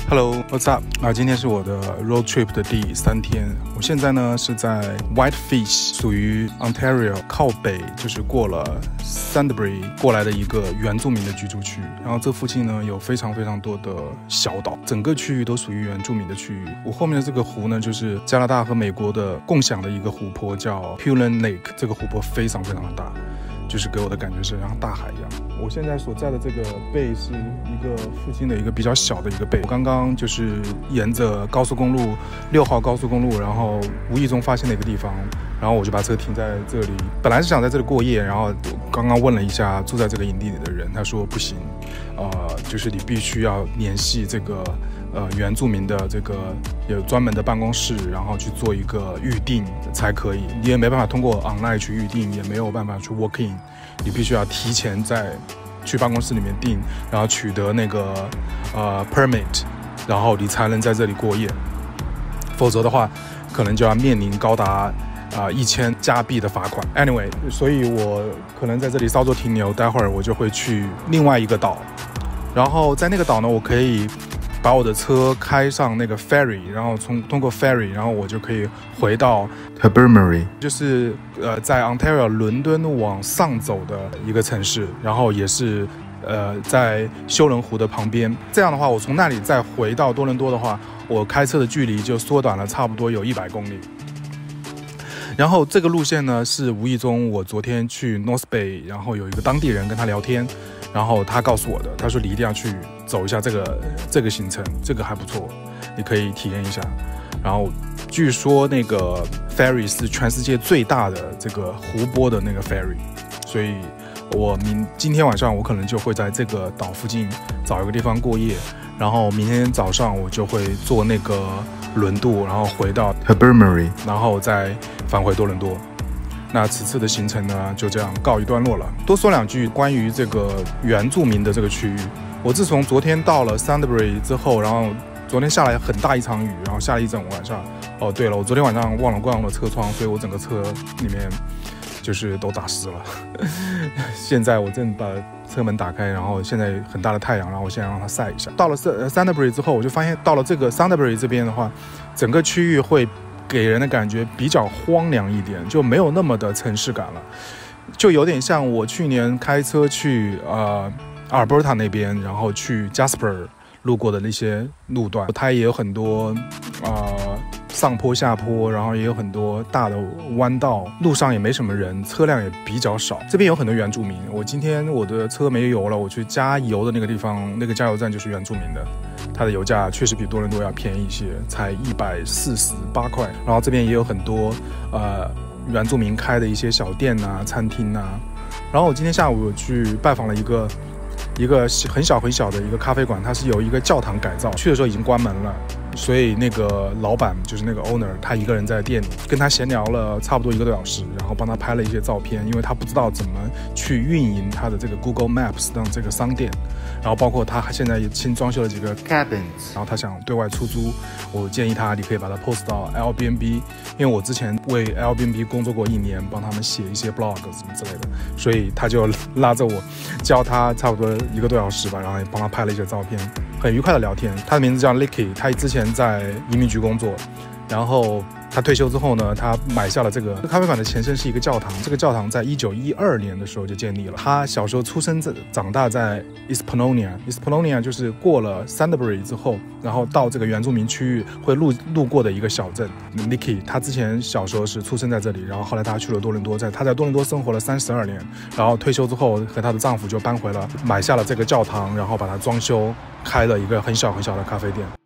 Hello，what's up？ 今天是我的 road trip 的第3天。我现在呢是在 whitefish， 属于 Ontario 靠北，就是过了 Sudbury 过来的一个原住民的居住区。然后这附近呢有非常多的小岛，整个区域都属于原住民的区域。我后面的这个湖呢，就是加拿大和美国的共享的一个湖泊，叫 Huron Lake。这个湖泊非常的大，就是给我的感觉是像大海一样。我现在所在的这个bay是一个附近的一个比较小的一个bay。我刚刚就是沿着高速公路6号高速公路，然后无意中发现了一个地方，然后我就把车停在这里。本来是想在这里过夜，然后刚刚问了一下住在这个营地里的人，他说不行，就是你必须要联系这个原住民的这个有专门的办公室，然后去做一个预定才可以。你也没办法通过 online 去预定，也没有办法去 walk in， 你必须要提前去办公室里面订，然后取得那个permit， 然后你才能在这里过夜，否则的话可能就要面临高达1000加币的罚款。 Anyway， 所以我可能在这里稍作停留，待会儿我就会去另外一个岛，然后在那个岛呢，我可以把我的车开上那个 ferry， 然后通过 ferry， 然后我就可以回到 Sudbury， 就是在 Ontario 伦敦往上走的一个城市，然后也是在休伦湖的旁边。这样的话，我从那里再回到多伦多的话，我开车的距离就缩短了差不多有100公里。然后这个路线呢，是无意中我昨天去 North Bay， 然后有一个当地人跟他聊天，然后他告诉我的，他说你一定要去走一下这个行程，这个还不错，你可以体验一下。然后据说那个 ferry 是全世界最大的这个湖泊的那个 ferry， 所以今天晚上我可能就会在这个岛附近找一个地方过夜，然后明天早上我就会坐那个轮渡，然后回到 Sudbury， 然后再返回多伦多。那此次的行程呢，就这样告一段落了。多说2句关于这个原住民的这个区域。我自从昨天到了 Sudbury 之后，然后昨天下来很大一场雨，然后下了一整晚上。哦，对了，我昨天晚上忘了关我的车窗，所以我整个车里面就是都打湿了。现在我正把车门打开，然后现在很大的太阳，然后我现在让它晒一下。到了Sudbury 之后，我就发现到了这个 Sudbury 这边的话，整个区域会给人的感觉比较荒凉一点，就没有那么的城市感了，就有点像我去年开车去阿尔伯塔那边，然后去 Jasper 路过的那些路段，它也有很多上坡下坡，然后也有很多大的弯道，路上也没什么人，车辆也比较少。这边有很多原住民，今天我的车没油了，我去加油的那个地方，那个加油站就是原住民的，它的油价确实比多伦多要便宜一些，才148块。然后这边也有很多原住民开的一些小店啊、餐厅啊。然后我今天下午去拜访了一个很小的一个咖啡馆，它是由一个教堂改造，去的时候已经关门了，所以那个老板就是那个 owner， 他一个人在店里，跟他闲聊了差不多1个多小时，然后帮他拍了一些照片，因为他不知道怎么去运营他的这个 Google Maps 的这个商店，然后包括他现在也新装修了几个 cabins， 然后他想对外出租，我建议他你可以把它 post 到 Airbnb， 因为我之前为 Airbnb 工作过1年，帮他们写一些 blog 什么之类的，所以他就拉着我教他差不多1个多小时吧，然后也帮他拍了一些照片，很愉快的聊天。他的名字叫 Licky， 他之前在移民局工作，然后他退休之后呢，他买下了这个咖啡馆的前身是一个教堂，这个教堂在1912年的时候就建立了。他小时候出生长大在 Espanonia 就是过了 Sudbury 之后，然后到这个原住民区域会路过的一个小镇。Nicky 他之前小时候是出生在这里，然后后来他去了多伦多，他在多伦多生活了32年，然后退休之后和她的丈夫就搬回了，买下了这个教堂，然后把它装修，开了一个很小的咖啡店。